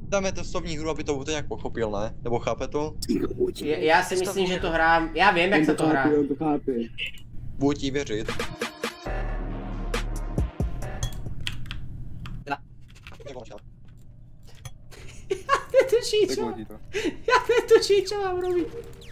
Dáme testovní hru, aby to Vůte nějak pochopil, ne? Nebo chápe to? Já si myslím, že to hrám, já vím, jak se to hrá. Budu ti věřit. Netuší, čo? Ja netuší, čo mám robiť.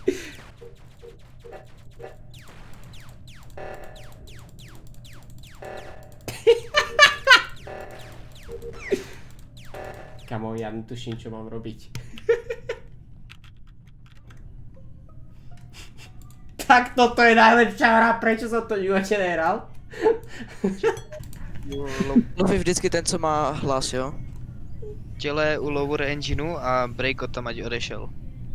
Kamo, ja netuším, čo mám robiť. Tak toto je najlepšia hra, prečo som to v živote nehral? Luffy vždycky ten, co má hlas, jo? Těle u Lower Engineu a Breako tam ať odešel.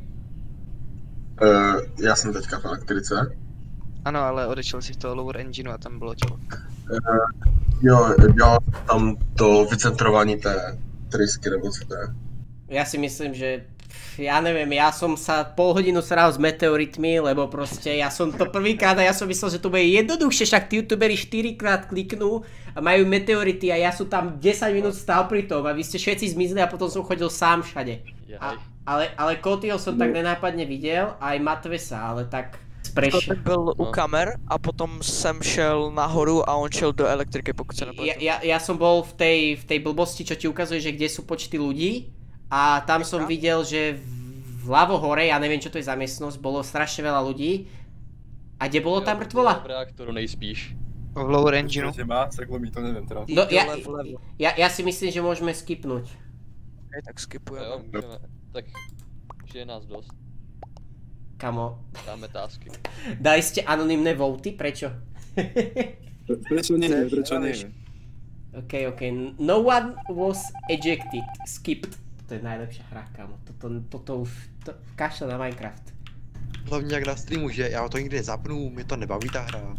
Já jsem teďka v elektrice. Ano, ale odešel si z toho Lower Engineu a tam bylo tělo. Jo, dělal tam to vycentrování té trysky, nebo co to je. Ja si myslím, že ja neviem, ja som sa pol hodinu sral s meteoritmi, lebo proste ja som to prvýkrát a ja som myslel, že to bude jednoduchšie, však tí youtuberi 4-krát kliknú a majú meteority a ja som tam 10 minút stál pri tom a vy ste všetci zmizli a potom som chodil sám všade. Ale Kotyho som tak nenápadne videl, aj Matvesa, ale tak Kotek byl u kamer a potom jsem šel nahoru a on šel do elektriky, pokud se nepletu. Ja som bol v tej blbosti, čo ti ukazuje, že kde sú počty ľudí. A tam som videl, že vľavo hore, ja neviem čo to je za miestnosť, bolo strašne veľa ľudí. A kde bolo tá mŕtvola? V reaktoru nejspíš. V Lower Engineu. To nevím teda. No, ja si myslím, že môžeme skipnúť. Okay, tak skipujeme. Jo, můžeme. Tak, že je nás dost. Kamo. Dáme tásky. Dali ste anonymné voty? Prečo? Prečo nie? OK. No one was ejected. Skipped. To je najlepšia hra, kámo. Toto už... Kašle na Minecraft. Hlavně jak na streamu, že já to nikdy nezapnu, mě to nebaví ta hra.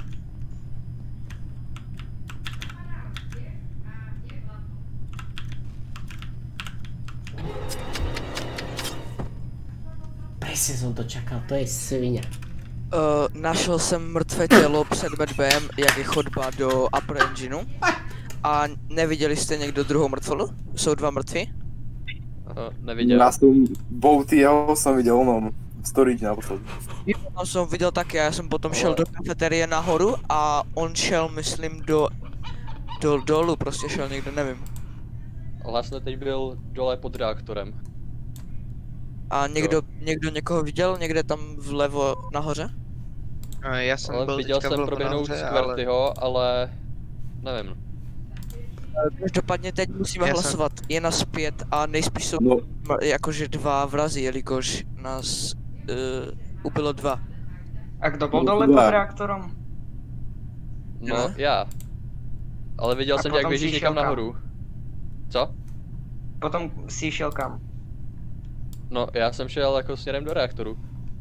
Presne som to čakal, to je svinia. Našel jsem mrtvé tělo před medbem, jak je chodba do Upper Engineu. A neviděli jste někdo druhou mrtvolu? Jsou dva mrtví? Neviděl. Já jsem Boutyho jsem viděl, no, storyť naposledy. Já jsem viděl taky, já jsem potom šel do kafeterie nahoru a on šel, myslím, dolů, prostě šel někde, nevím. Hlasne teď byl dole pod reaktorem. A někdo někoho viděl, někde tam vlevo nahoře? Já jsem Ale byl viděl teďka jsem proběhnout Squirtyho, ale nevím. Každopádně teď musíme hlasovat, je nás 5 a nejspíš jsou jakože 2 vrazi, jelikož nás ubilo 2. A kdo byl dole pod reaktorom? No, já. Ale viděl jsem, jak běžíš někam nahoru. Co? Potom jsi šel kam? No, já jsem šel jako směrem do reaktoru.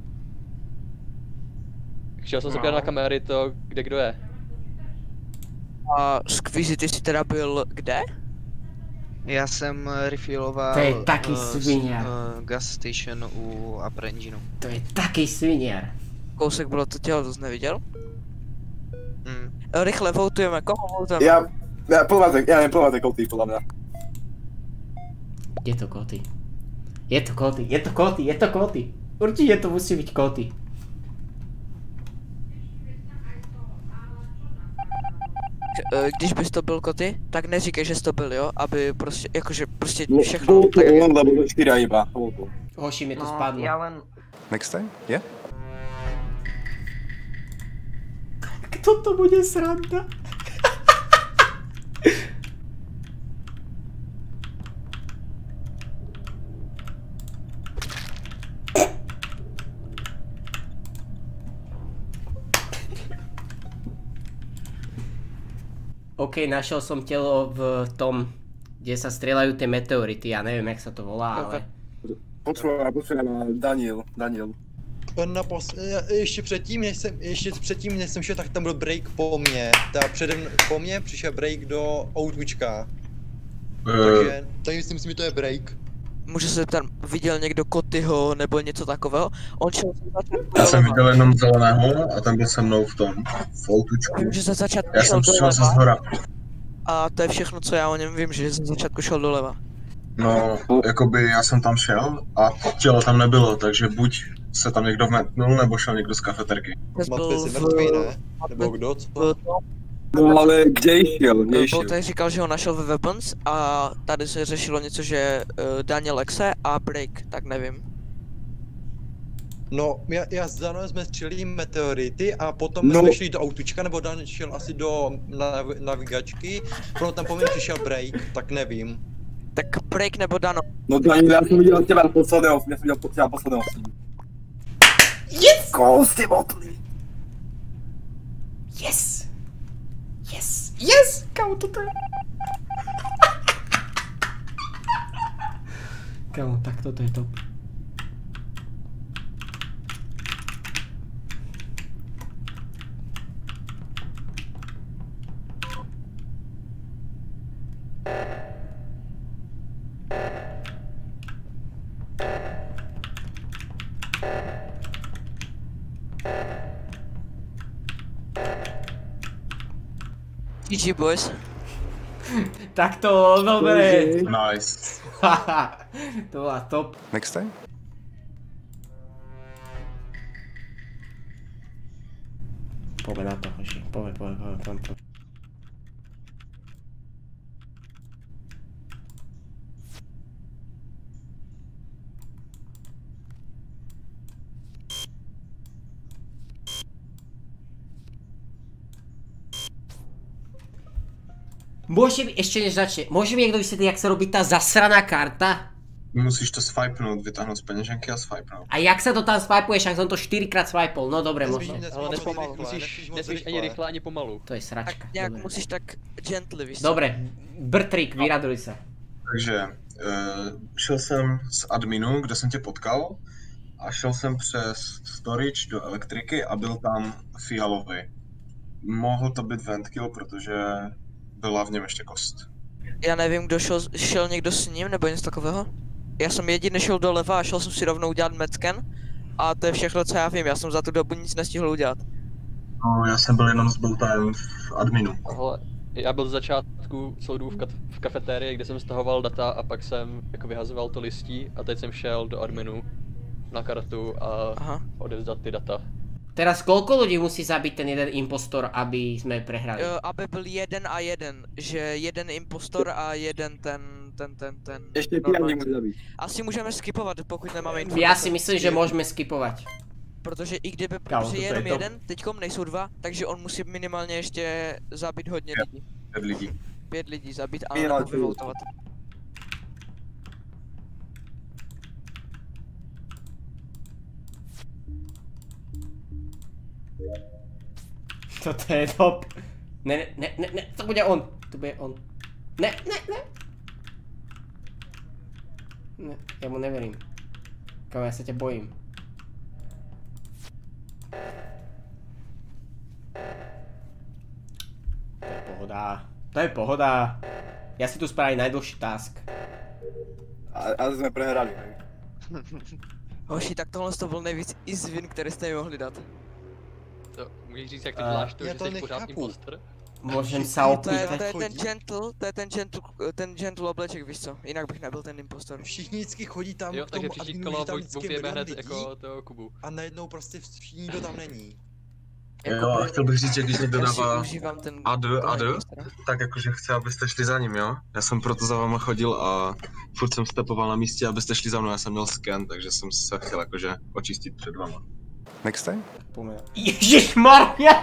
Chtěl jsem se podívat na kamery to, kde kdo je. A Squeezy, ty jsi teda byl kde? Já jsem refilloval To je taký sviniar. gas station u Upper Engineu. To je taký sviniar. Kousek bylo to tělo, to jsi neviděl? Rychle voutujeme, koho voutujeme? Já nevím, Koty, podle mě. Je to Koty. Je to Koty. Určite to musí byť Koty. Když bys to byl Koty, tak neříkej, že jsi to byl, jo? Aby prostě, jakože prostě všechno tak... Lebo 4 iba. Hoši, mi to spadlo. Já len... Next time? Yeah? Kto to bude sranda? OK, našiel som telo v tom, kde sa strieľajú tie meteority, ja neviem, jak sa to volá, ale... Počúvaj, Daniel. Ještě předtím, než jsem šel, tak tam byl break po mně. Po mně přišel break do Outwitchka. Takže myslím, že to je break. Můžu se zeptat, viděl někdo Kotyho nebo něco takového? On šel ze začátku. Já jsem viděl jenom zeleného a ten byl se mnou v tom, v Outwitchku. Vím, že ze začátku Já jsem šel ze zhora. A to je všechno, co já o něm vím, že ze začátku šel doleva. No, jakoby já jsem tam šel a tělo tam nebylo, takže buď se tam někdo vmetnul, nebo šel někdo z kafeterky. Matve si mrtvý, ne? Nebo kdo, co? No ale kde jel? Boltej říkal, že ho našel ve Weapons a tady se řešilo něco, že Daniel Lexe a Break, tak nevím. No, já s Danem jsme střelili meteority a potom jsme šli do autučka, nebo Dan šel asi do navigačky, potom tam po mě přišel Break, tak nevím. Tak Break nebo Dano? No Daniel, já jsem viděl těla posledného, já jsem viděl těla posledného. Yes! Kousty botly! Yes! Yes! Yes! Kámo, toto je... Kámo, tak toto je top. GG boys. Tak to, dobré. Nice. To byla top. Next time? Pojďme na to, hoši. Pojďme. Může mi, ještě než začne, může mi někdo vysvětlit, jak se robí ta zasraná karta? Musíš to swipenout, vytáhnout z peněženky a swipenout. A jak se to tam swipuješ, jak jsem to 4krát swipol, no dobré, možno. Ale nesmíš ani rychle, ani pomalu. To je sračka. Tak nějak musíš tak gently, víš co? Dobré, Brtrik, vyraduj se. Takže, šel jsem z adminu, kde jsem tě potkal, a šel jsem přes storage do elektriky a byl tam fialový. Mohl to být Ventkill, protože byla v něm ještě kost. Já nevím, kdo šel někdo s ním nebo něco takového? Já jsem jediný šel doleva a šel jsem si rovnou udělat medscan a to je všechno, co já vím, já jsem za tu dobu nic nestihl udělat. No, já jsem byl jenom s Boltem v adminu. Hele, já byl z začátku soudu v kafetérii, kde jsem stahoval data a pak jsem jako vyhazoval to listí a teď jsem šel do adminu na kartu a odevzdat ty data. Teraz koľko ľudí musí zabiť ten jeden impostor, aby sme prehrali? Aby byl 1 a 1, že jeden impostor a jeden ten... Ještě 5 může zabít. Asi můžeme skipovat, pokud nemáme informace. Já si myslím, že můžeme skipovat. Protože i kdyby je jenom jeden, teďkom nejsou dva, takže on musí minimálně ještě zabít hodně lidí. 5 lidí. 5 lidí zabít a nebo vyvoltovat. Toto je top. Ne, to bude on. To bude on. Ne. Ne, já mu neverím. Kámo, já se tě bojím. To je pohoda. Já si tu spravím najdlhší task. A jsme prehrali, hej. Hoši, tak tohle to byl nejvíc easy win, který jste mi mohli dát. To můžeš říct, jak ty děláš to, že jsi pořád impostor? Můžem se opýtat. To je ten gentle obleček, víš co? Jinak bych nebyl ten impostor. Všichni vždycky chodí tam jo, k tomu adminu, že tam vždycky bubujeme hned jako toho Kubu. A najednou prostě všichni nikdo tam není. Jo, a chtěl bych říct, že když někdo dává AD, tak jakože chce, abyste šli za ním, jo? Já jsem proto za váma chodil a furt jsem stepoval na místě, abyste šli za mnou, já jsem měl scan, takže jsem se chtěl jakože očistit před váma. Next time? Ježišmarja!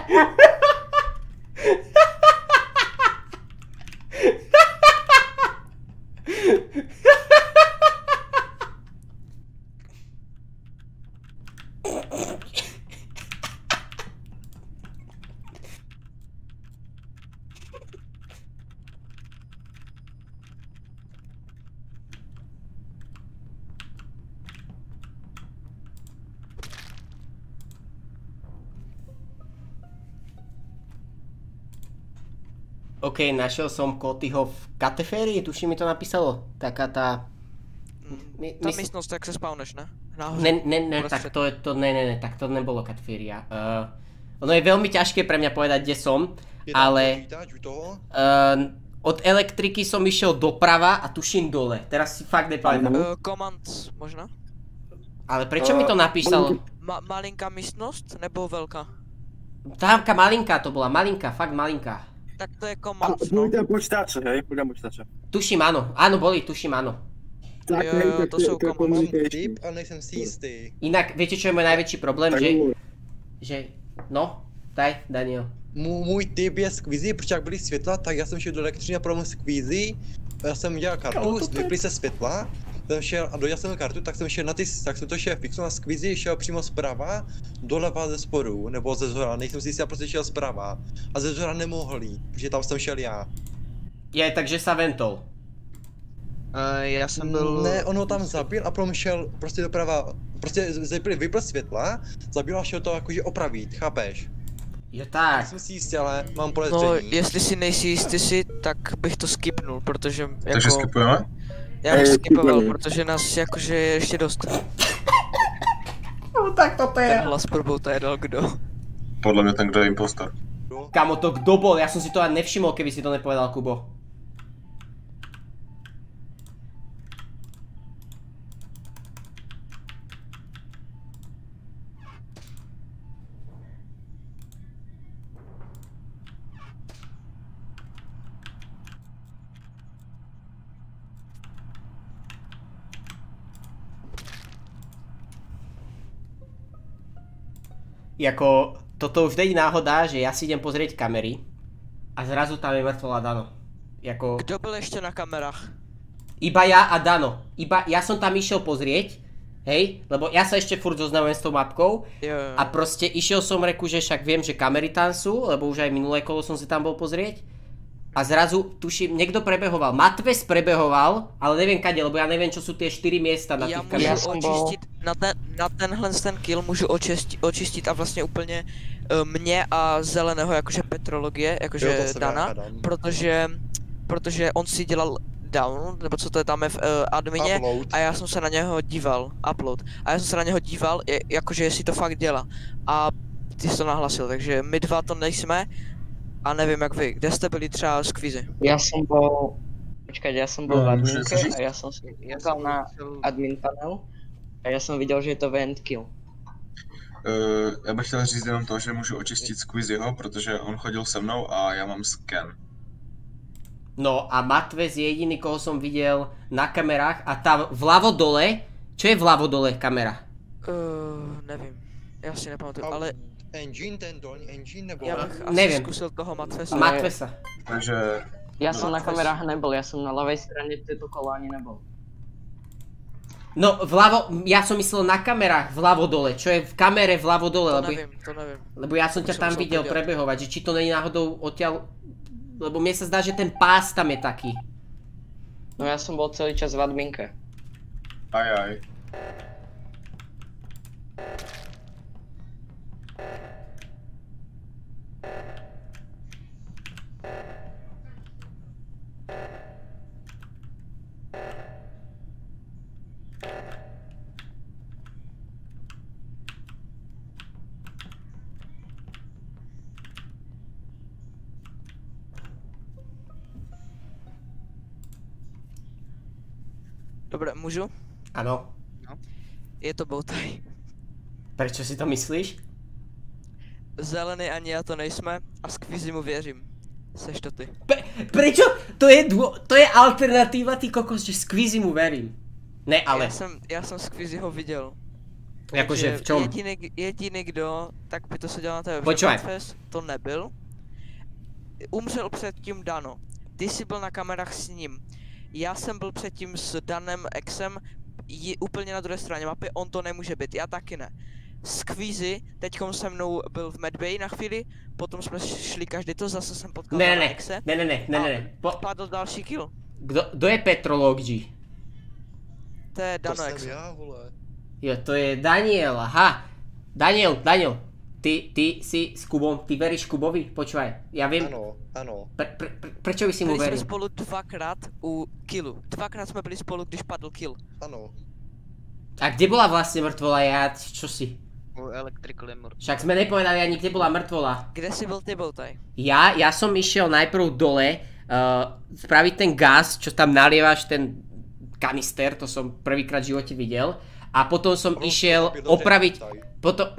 OK, našel som Kotyho v kateférii, tuším mi to napísalo. Taká tá... Ta místnost, jak se spawneš, ne? Ne, tak tak to nebolo kateféria. Ono je veľmi ťažké pre mňa povedať, kde som, ale... Od elektriky som išiel doprava a tuším dole. Teraz si fakt nepamätám. Command možná? Ale prečo mi to napísalo? Malinká místnost nebo velká? Támka malinká to bola, malinká, fakt malinká. Tak to je command. Boli tam počítače, hej? Boli tam počítače. Tuším áno, áno boli, tuším áno. Jo, to jsou command. Typ, ale nejsem si jistý. Inak, viete čo je môj najväčší problém, že... No, daj, Daniel. Můj typ je skvízy, protože jak byly světla, tak já jsem šel do elektřiny a problém skvízy. Já jsem dělal kartu, vyply se světla, jsem šel a dojel jsem kartu, tak jsem šel na ty, tak jsem to šel fixu na skvízy, šel přímo zprava, doleva ze spodu, nebo ze zhora, nejsem si jistý, já prostě šel zprava. A ze zhora nemohl jít, protože tam jsem šel já. Je, takže sa ventol. Já jsem byl... Ne, on ho tam zabil a potom šel prostě doprava, prostě vypl světla, zabil a šel to jakože opravit, chápeš? Jo tak. Jsem si jistý, ale mám podezření. No, jestli si nejsi jistý si, tak bych to skipnul, protože jako... Takže skipujeme? Já bych skipoval, protože nás jakože je ještě dost. No tak toto je. Ten hlas probouta je dal kdo? Podle mě ten, kdo je impostor. Kamo, to kdo bol? Ja som si to ani nevšimol, keby si to nepovedal, Kubo. Jako, toto už není náhoda, že ja si idem pozrieť kamery a zrazu tam je mŕtvola Dano. Jako... Kdo byl ještě na kamerách? Iba ja a Dano. Iba ja som tam išiel pozrieť, hej, lebo ja sa ešte furt zoznamujem s tou mapkou a proste išiel som reku, že však viem, že kamery tam sú, lebo už aj minulé kolo som si tam bol pozrieť. A zrazu, tuším, niekto prebehoval, Matves prebehoval, ale neviem kade, lebo ja neviem, čo sú tie 4 miesta na tých kamerách. Já můžu očistit, na tenhle ten kill můžu očistit a vlastně úplně mě a zeleného jakože petrologie, jakože Dana, protože on si dělal down, nebo co to je tam v admině, upload. A já jsem se na něho díval, upload, a já jsem se na něho díval, jakože jestli to fakt dělá. A ty jsi to nahlasil, takže my dva to nejsme. A nevím jak vy, kde jste byli třeba z kvízy? Já jsem byl... Počkať, já jsem byl v adminke a já jsem si jel na admin panel a já jsem viděl, že je to vent kill. Já bych chtěl říct jenom to, že můžu očistit Squeezyho, protože on chodil se mnou a já mám scan. No a Matves je jediný, koho som videl na kamerách a tá vľavo dole, čo je vľavo dole kamera? Nevím, já si nepamatuju, ale... Engine, ten dolní engine nebo... Já bych asi zkusil toho Matvesa. Matvesa. Takže... Já jsem na kamerách nebyl, já jsem na ľavej straně této kolo ani nebyl. No vľavo, ja som myslel na kamerách vľavo dole, čo je v kamere vľavo dole, to nevím. Lebo ja som ťa tam videl prebehovať, že či to není náhodou odtiaľ... Lebo mne sa zdá, že ten pás tam je taký. No ja som bol celý čas v adminke. Aj. Dobre, můžu? Ano. No. Je to Bowtie. Prečo si to myslíš? Zelený ani já to nejsme a Squeezy mu věřím. Seš to ty. Prečo? To je alternatíva, ty kokos, že Squeezy mu verím. Ne, ale... Já jsem Squeezyho viděl. Jakože v čom? Jediný kdo, tak by to se dělal na tebe. Počúvaj. To nebyl. Umřel předtím Dano. Ty jsi byl na kamerách s ním. Já jsem byl předtím s Danem Exem úplně na druhé straně mapy, on to nemůže být, já taky ne. Squeezy teďkom se mnou byl v Medbay na chvíli, potom jsme šli každý to, zase jsem potkal Dana Exe. Ne. Padl další kill. Kdo je Petrolog G? To je Dano Exe. To jsem já, vole. Jo, to je Daniel, aha. Daniel, ty si s Kubom, ty veríš Kubovi? Počúvaj, ja viem... Áno. Prečo by si mu veril? Byli jsme spolu dvakrát u killu. Dvakrát jsme byli spolu, když padl kill. Áno. A kde bola vlastne mŕtvola? Čo si? U Electrical je mŕtvola. Však sme nepovedali ani kde bola mŕtvola. Kde si byl ty, Bowtie? Ja som išiel najprv dole spraviť ten gas, čo tam nalievaš, ten kanister, to som prvýkrát v živote videl. A potom som išiel opraviť, potom...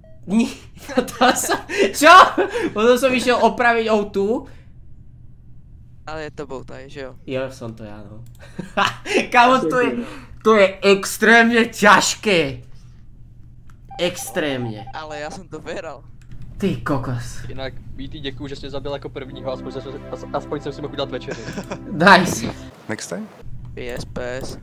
Čo? Potom som išiel opraviť O2. Ale je to bowtie, že jo? Jo, som to ja, no. Kámo, to je extrémne ťažké. Extrémně. Ale já jsem to vyhrál. Ty kokos. Jinak, BT, děkuju, že jsi mě zabil jako prvního, aspoň jsem si mohl udělat večeři. Nice. Next time? PS.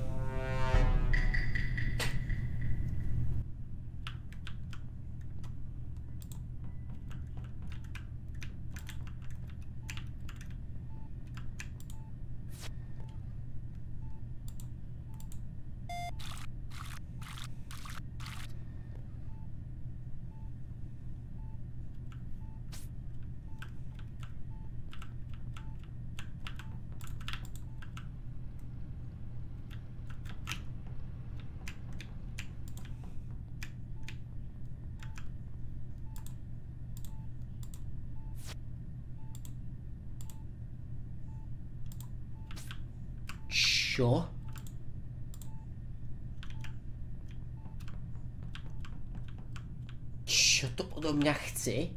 Čo? Čo to odo mňa chce?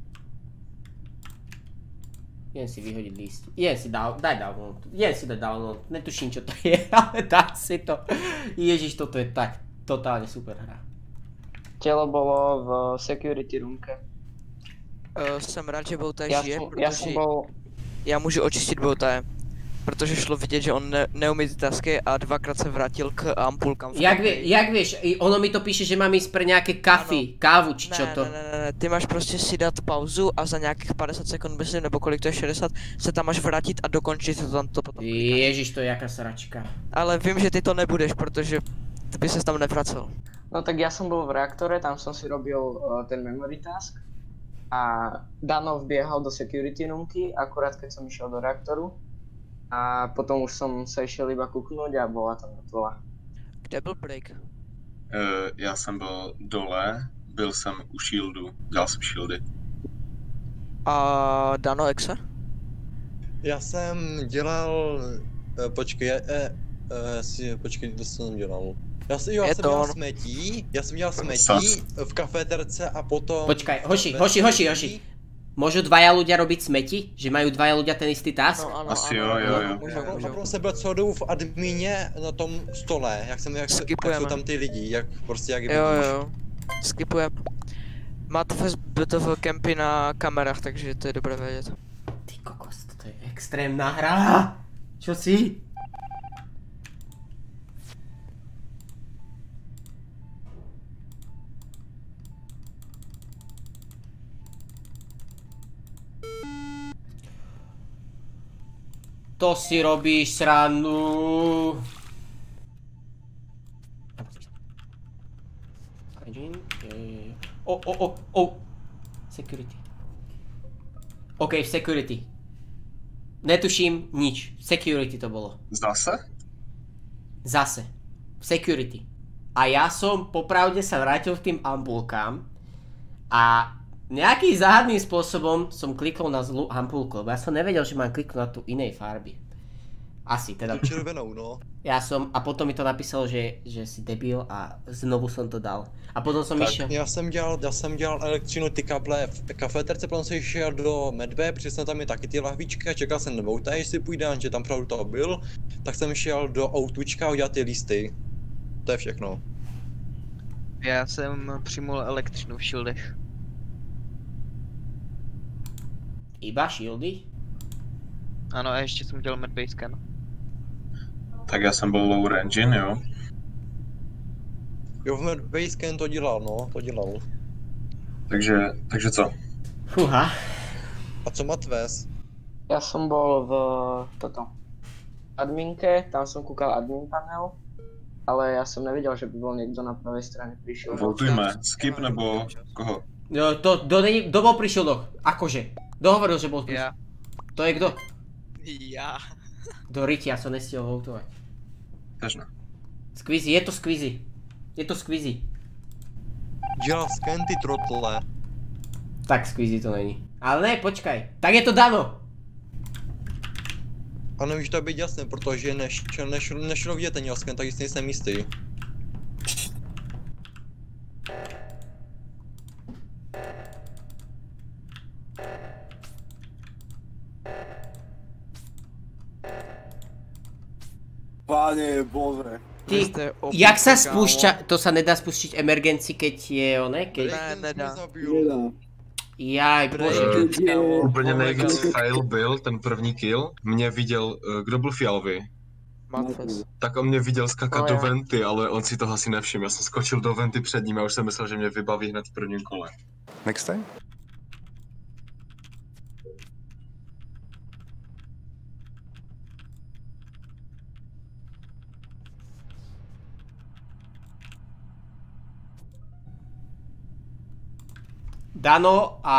Jen si vyhodiť list. Jen si daj download. Jen si daj download. Netuším, čo to je, ale dá si to. Ježiš, toto je tak totálne super hra. Telo bolo v security roomke. Jsem rád, že Bowtie žije, protože já můžu očistit Bowtie. Protože šlo vidět, že on neumí ty tasky a dvakrát se vrátil k ampulkám. Jak vieš, ono mi to píše, že mám ísť pre nejaké kávu, či čo to? Ne, ty máš prostě si dát pauzu a za nějakých 50 sekund, myslím, nebo kolik to je, 60, se tam máš vrátit a dokončit to tam to potom. Ježiš, to je jaká sračka. Ale vím, že ty to nebudeš, protože ty by ses tam nevracel. No tak ja som bol v reaktore, tam som si robil ten memory task. A Dano vbiehal do security roomky, akurát keď som išiel do reaktoru. A potom už som sa išiel iba kuknúť a bola tam mŕtvola. Kde byl break? Já jsem byl dole, byl jsem u shieldu, dělal jsem shieldy. A Dano Exe? Já jsem dělal... počkej, počkej, to jsem dělal. Já jsem dělal smetí v kafeterce a potom... Počkaj, hoši. Môžu dvaja ľudia robiť smeti? Že majú dvaja ľudia ten istý task? No, Asi jo. Potom jsem byl celou dobu v admině na tom stole, jak jsou tam ty lidi, jak je vidíš. Jo. Skipujeme. Máte BTV kempy na kamerách, takže to je dobré vědět. Ty kokos, to je extrémna hra. Čo si? To si robíš srandu. Security. OK, v security. Netuším nič. V security to bolo. Zase. V security. A ja som popravde sa vrátil k tým ampulkám. A nejakým záhadným spôsobom som klikol na zlú ampulku, lebo ja som nevedel, že mám kliknúť na tú inej farby. Asi, teda. Tu červenou, no. Ja som, a potom mi to napísalo, že si debil a znovu som to dal. A potom som išiel. Já jsem dělal elektřinu, ty kable v kafeterce, potom jsem šel do medbe, protože jsem tam je taky ty lahvičky a čekal jsem nebo tady, jestli půjde, že tam pravdu toho byl. Tak jsem šel do outučka a udělal ty listy. To je všechno. Já jsem přijmul elektřinu v shieldech. Iba shieldy? Ano, a ještě jsem udělal medbay scan. Tak já jsem byl lower engine, jo. Jo, v medbay scan to dělal, no, to dělal. Takže co? Fúha. A co Matves? Ja som bol v adminke, tam som kúkal admin panel. Ale ja som nevidel, že by bol niekto na pravej strane prišiel. Voltujme, skip nebo koho? Jo, kdo bol prišiel do? Akože? Kto hovoril, že bol prišiel? Ja. To je kdo? Ja. Do ryti, ja som nestihol voltovať. Težno. Squeezy, je to Squeezy. Je to Squeezy. Dělal scan, ty trotle. Tak Squeezy to není. Ale ne, počkaj. Tak je to Dano. A nemůže to být jasné, protože nešlo vidět ten jasken, takže si nejsem jistý. Páne bože. Ty, jak sa spúšťa, to sa nedá spustiť emergenci, keď je one, keď... Ne, nedá. Jaj, bože. Úplně nejvíc fail byl ten první kill. Mě viděl, kdo byl fialový? Matfes. Tak on mě viděl skakat do venty, ale on si toho asi nevšiml. Já jsem skočil do venty před ním a už jsem myslel, že mě vybaví hned v prvním kole. Next time? Dano a...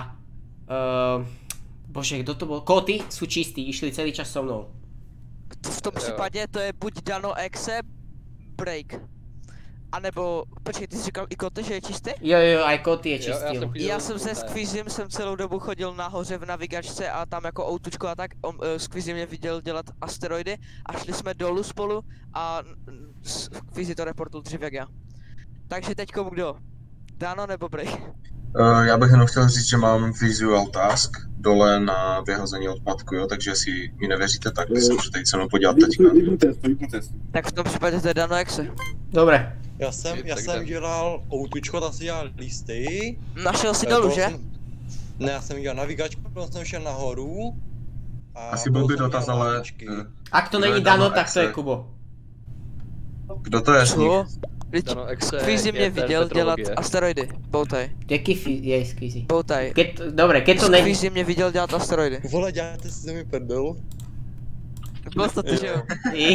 bože, kto to bol? Koty sú čistí, išli celý čas so mnou. V tom případě to je buď Dano, Exe, Break. A nebo, počkej, ty jsi říkal i Koty, že je čistý? Jo, aj Koty je čistý. Já jsem se Squeezem jsem celou dobu chodil nahoře v navigačce a tam jako outučko a tak. Squeezy mě viděl dělat asteroidy a šli jsme dolů spolu a Squeezy to reportul dřív jak já. Takže teďko kdo? Dano nebo Break? Já bych jenom chtěl říct, že mám visual task dole na vyhození odpadku, jo, takže jestli mi nevěříte, tak si můžete jít se mnou podívat teďka. Tak v tom případě to je Dano Exe. Dobre. Já jsem dělal outučko, tam si dělal listy. Našel si dolů, že? Ne, já jsem dělal navigačku, potom jsem šel nahoru. Asi byl by dotaz, ale... Ak to není Dano, tak to je Kubo. Kdo to je z nich? Squeezy mě viděl dělat asteroidy, Boutaj. Jaký je Squeezy? Boutaj. Dobre, keď to není... Squeezy mě viděl dělat asteroidy. Vole, děláte si zemi prdel? Bylo to ty, že jo?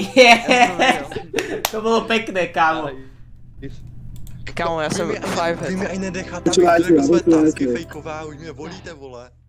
To bylo pekné, kámo. Kámo, já jsem 5 head. Vy mi ani nedecháte, abych dělal své tasky fejková, už mě volíte, vole.